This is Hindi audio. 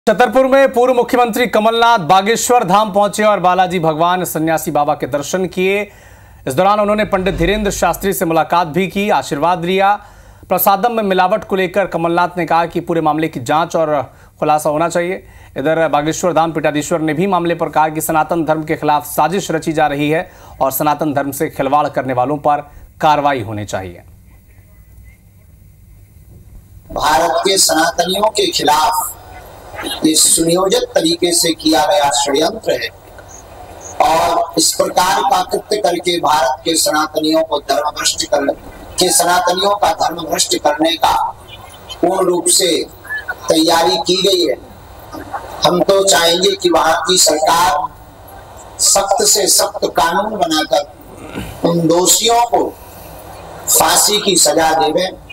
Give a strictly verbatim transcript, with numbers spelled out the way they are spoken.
छतरपुर में पूर्व मुख्यमंत्री कमलनाथ बागेश्वर धाम पहुंचे और बालाजी भगवान सन्यासी बाबा के दर्शन किए। इस दौरान उन्होंने पंडित धीरेन्द्र शास्त्री से मुलाकात भी की, आशीर्वाद लिया। प्रसादम में मिलावट को लेकर कमलनाथ ने कहा कि पूरे मामले की जांच और खुलासा होना चाहिए। इधर बागेश्वर धाम पीठाधीश्वर ने भी मामले पर कहा कि सनातन धर्म के खिलाफ साजिश रची जा रही है और सनातन धर्म से खिलवाड़ करने वालों पर कार्रवाई होनी चाहिए। भारत के सनातनियों के खिलाफ ये सुनियोजित तरीके से किया गया षड्यंत्र है और इस प्रकार का कृत्य करके भारत के सनातनियों को धर्म भ्रष्ट करने के सनातनियों का धर्म भ्रष्ट करने का पूर्ण रूप से तैयारी की गई है। हम तो चाहेंगे कि वहां की सरकार सख्त से सख्त कानून बनाकर उन दोषियों को फांसी की सजा देवे।